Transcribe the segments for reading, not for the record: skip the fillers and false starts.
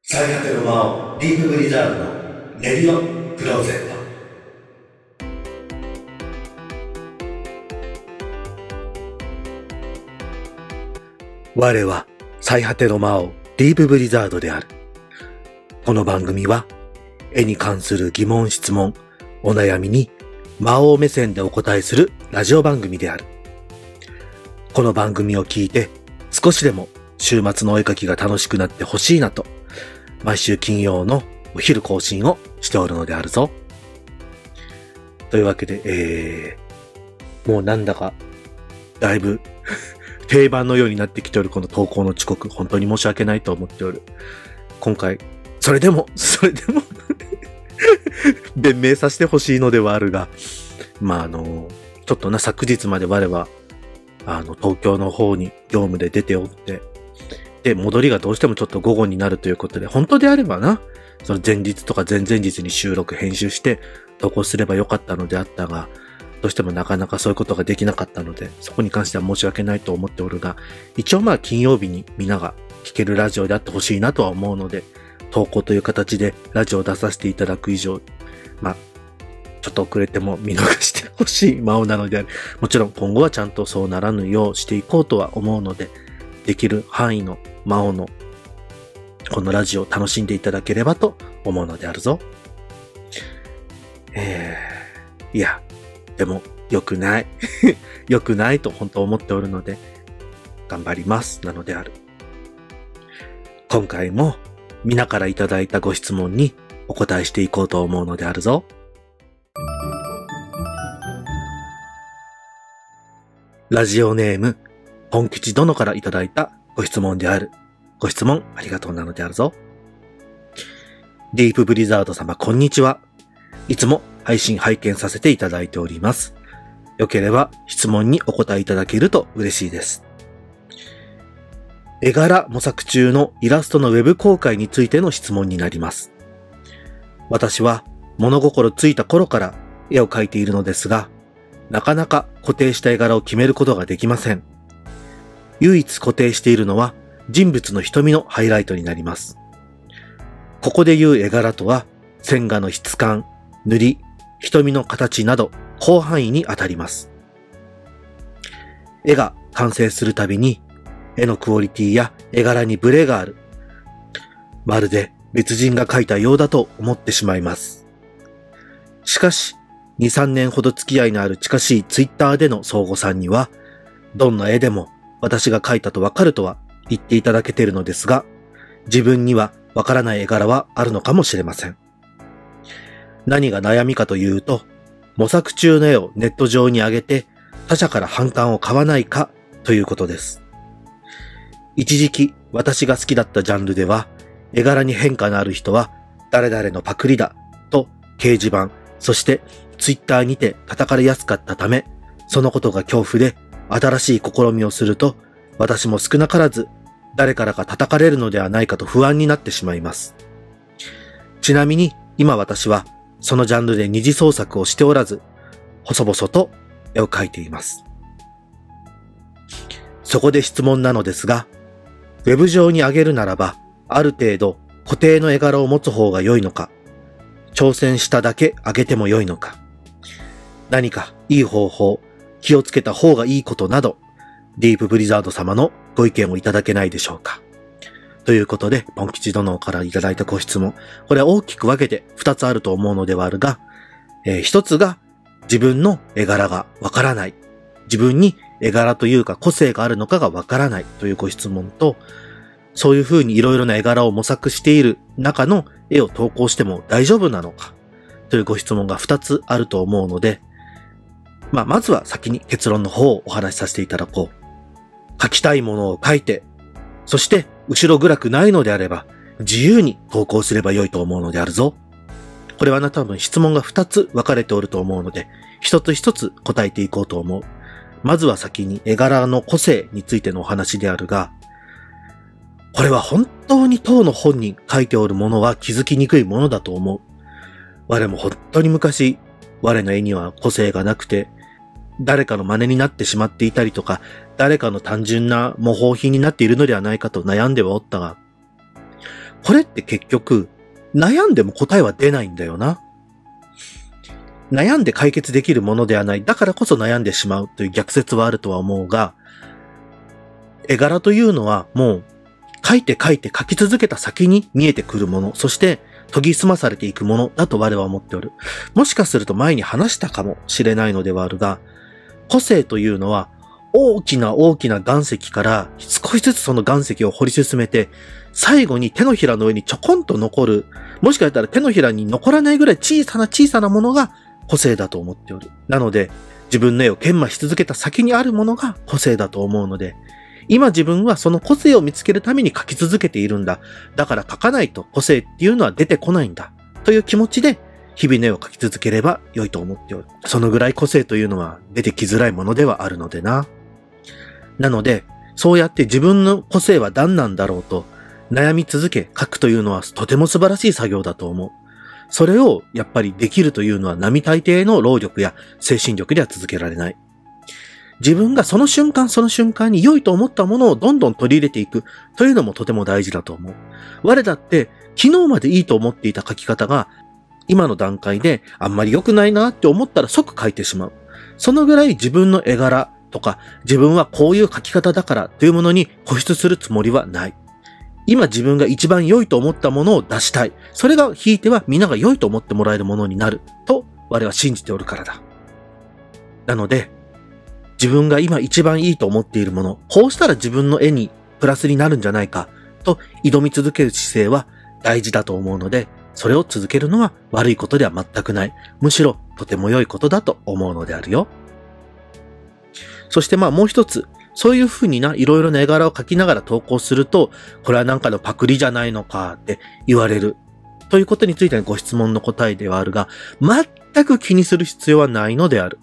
最果ての魔王ディープブリザードのレディオクローゼット。我は最果ての魔王ディープブリザードである。この番組は絵に関する疑問質問お悩みに魔王目線でお答えするラジオ番組である。この番組を聞いて少しでも週末のお絵描きが楽しくなってほしいなと毎週金曜のお昼更新をしておるのであるぞ。というわけで、もうなんだかだいぶ定番のようになってきておるこの投稿の遅刻、本当に申し訳ないと思っておる。今回、それでも弁明させてほしいのではあるが、ちょっと昨日まで我は東京の方に業務で出ておって、で、戻りがどうしてもちょっと午後になるということで、本当であればその前日とか前々日に収録編集して投稿すればよかったのであったが、どうしてもなかなかそういうことができなかったので、そこに関しては申し訳ないと思っておるが、一応金曜日にみんなが聞けるラジオであってほしいなとは思うので、投稿という形でラジオを出させていただく以上、ちょっと遅れても見逃してほしい魔王なのである。もちろん今後はちゃんとそうならぬようしていこうとは思うので、できる範囲の魔王のこのラジオを楽しんでいただければと思うのであるぞ。いや、でも良くない。良くないと本当思っておるので、頑張りますなのである。今回も皆からいただいたご質問にお答えしていこうと思うのであるぞ。ラジオネーム、本吉殿からいただいたご質問である。ご質問ありがとうなのであるぞ。ディープブリザード様こんにちは。いつも配信拝見させていただいております。よければ質問にお答えいただけると嬉しいです。絵柄模索中のイラストのウェブ公開についての質問になります。私は物心ついた頃から絵を描いているのですが、なかなか固定した絵柄を決めることができません。唯一固定しているのは人物の瞳のハイライトになります。ここで言う絵柄とは、線画の質感、塗り、瞳の形など広範囲にあたります。絵が完成するたびに、絵のクオリティや絵柄にブレがある。まるで別人が描いたようだと思ってしまいます。しかし、2、3年ほど付き合いのある近しいツイッターでの相互さんには、どんな絵でも私が描いたとわかるとは言っていただけているのですが、自分にはわからない絵柄はあるのかもしれません。何が悩みかというと、模索中の絵をネット上に上げて他者から反感を買わないかということです。一時期私が好きだったジャンルでは、絵柄に変化のある人は誰々のパクリだと掲示板、そしてツイッターにて叩かれやすかったため、そのことが恐怖で新しい試みをすると、私も少なからず誰からか叩かれるのではないかと不安になってしまいます。ちなみに今私はそのジャンルで二次創作をしておらず、細々と絵を描いています。そこで質問なのですが、ウェブ上に上げるならば、ある程度固定の絵柄を持つ方が良いのか、挑戦しただけ上げても良いのか、何かいい方法、気をつけた方がいいことなど、ディープブリザード様のご意見をいただけないでしょうか。ということで、ポン吉殿からいただいたご質問。これは大きく分けて2つあると思うのではあるが、1つが自分の絵柄がわからない。自分に絵柄というか個性があるのかがわからないというご質問と、そういうふうにいろいろな絵柄を模索している中の絵を投稿しても大丈夫なのかというご質問が2つあると思うので、まずは先に結論の方をお話しさせていただこう。描きたいものを描いて、そして後ろ暗くないのであれば自由に投稿すれば良いと思うのであるぞ。これは多分質問が2つ分かれておると思うので、一つ一つ答えていこうと思う。まずは先に絵柄の個性についてのお話であるが、これは本当に当の本人書いておるものは気づきにくいものだと思う。我も本当に昔、我の絵には個性がなくて、誰かの真似になってしまっていたりとか、誰かの単純な模倣品になっているのではないかと悩んではおったが、 これって結局、悩んでも答えは出ないんだよな。悩んで解決できるものではない。だからこそ悩んでしまうという逆説はあるとは思うが、絵柄というのはもう、描き続けた先に見えてくるもの、そして研ぎ澄まされていくものだと我は思っておる。もしかすると前に話したかもしれないのではあるが、個性というのは大きな岩石から少しずつその岩石を掘り進めて、最後に手のひらの上にちょこんと残る、もしかしたら手のひらに残らないぐらい小さなものが個性だと思っておる。なので、自分の絵を研磨し続けた先にあるものが個性だと思うので、今自分はその個性を見つけるために描き続けているんだ。だから描かないと個性っていうのは出てこないんだ。という気持ちで、日々の絵を描き続ければ良いと思っておる。そのぐらい個性というのは出てきづらいものではあるのでな。なので、そうやって自分の個性は何なんだろうと悩み続け描くというのはとても素晴らしい作業だと思う。それをやっぱりできるというのは並大抵の労力や精神力では続けられない。自分がその瞬間に良いと思ったものをどんどん取り入れていくというのもとても大事だと思う。我だって昨日までいいと思っていた描き方が今の段階であんまり良くないなって思ったら即描いてしまう。そのぐらい自分の絵柄とか自分はこういう描き方だからというものに固執するつもりはない。今自分が一番良いと思ったものを出したい。それがひいては皆が良いと思ってもらえるものになると我は信じておるからだ。なので自分が今一番いいと思っているもの、こうしたら自分の絵にプラスになるんじゃないかと挑み続ける姿勢は大事だと思うので、それを続けるのは悪いことでは全くない。むしろとても良いことだと思うのであるよ。そしてもう一つ、そういうふうにいろいろな絵柄を描きながら投稿すると、これはなんかのパクリじゃないのかって言われる。ということについてのご質問の答えではあるが、全く気にする必要はないのである。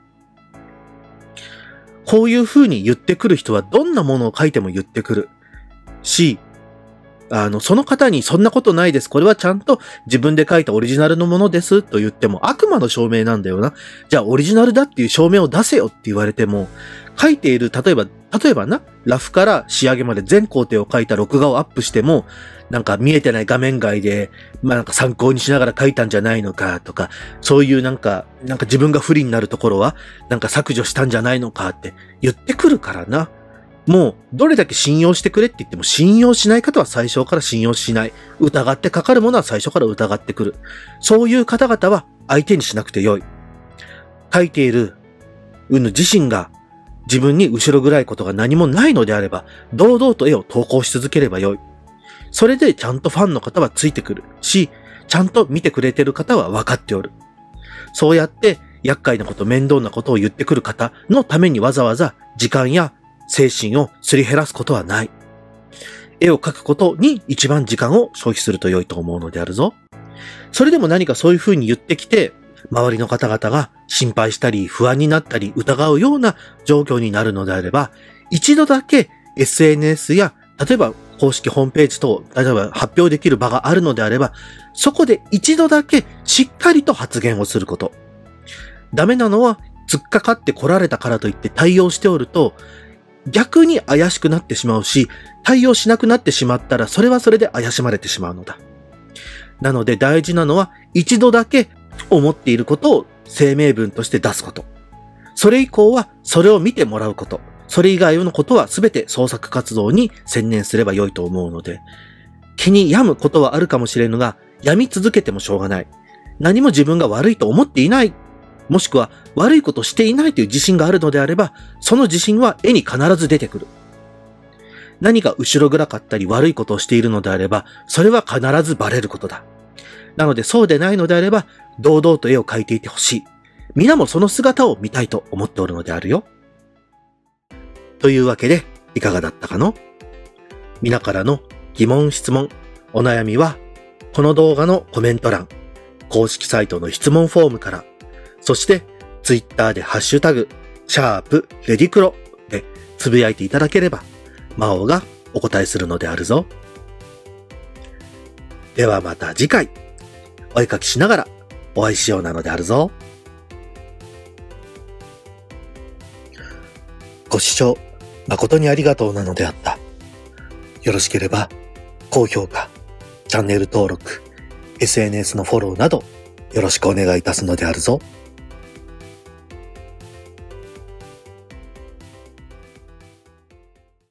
こういう風に言ってくる人はどんなものを書いても言ってくるし、その方にそんなことないです。これはちゃんと自分で書いたオリジナルのものですと言っても悪魔の証明なんだよな。じゃあオリジナルだっていう証明を出せよって言われても、書いている、例えばな、ラフから仕上げまで全工程を書いた録画をアップしても、なんか見えてない画面外で、なんか参考にしながら書いたんじゃないのかとか、そういうなんか自分が不利になるところは、なんか削除したんじゃないのかって言ってくるからな。もう、どれだけ信用してくれって言っても信用しない方は最初から信用しない。疑ってかかるものは最初から疑ってくる。そういう方々は相手にしなくてよい。書いている自身が自分に後ろ暗いことが何もないのであれば、堂々と絵を投稿し続ければよい。それでちゃんとファンの方はついてくるし、ちゃんと見てくれてる方は分かっておる。そうやって厄介なこと、面倒なことを言ってくる方のためにわざわざ時間や精神をすり減らすことはない。絵を描くことに一番時間を消費すると良いと思うのであるぞ。それでも何かそういうふうに言ってきて、周りの方々が心配したり不安になったり疑うような状況になるのであれば、一度だけ SNS や例えば公式ホームページ等、例えば発表できる場があるのであれば、そこで一度だけしっかりと発言をすること。ダメなのは突っかかって来られたからといって対応しておると、逆に怪しくなってしまうし、対応しなくなってしまったらそれはそれで怪しまれてしまうのだ。なので大事なのは一度だけ思っていることを声明文として出すこと。それ以降はそれを見てもらうこと。それ以外のことはすべて創作活動に専念すれば良いと思うので、気に病むことはあるかもしれぬが、病み続けてもしょうがない。何も自分が悪いと思っていない。もしくは悪いことをしていないという自信があるのであれば、その自信は絵に必ず出てくる。何か後ろ暗かったり悪いことをしているのであれば、それは必ずバレることだ。なのでそうでないのであれば、堂々と絵を描いていてほしい。皆もその姿を見たいと思っておるのであるよ。というわけで、いかがだったかの？皆からの疑問、質問、お悩みは、この動画のコメント欄、公式サイトの質問フォームから、そして、ツイッターでハッシュタグ、レディクロでつぶやいていただければ、魔王がお答えするのであるぞ。ではまた次回、お絵描きしながらお会いしようなのであるぞ。ご視聴誠にありがとうなのであった。よろしければ高評価、 チャンネル登録、SNS のフォローなどよろしくお願いいたすのであるぞ。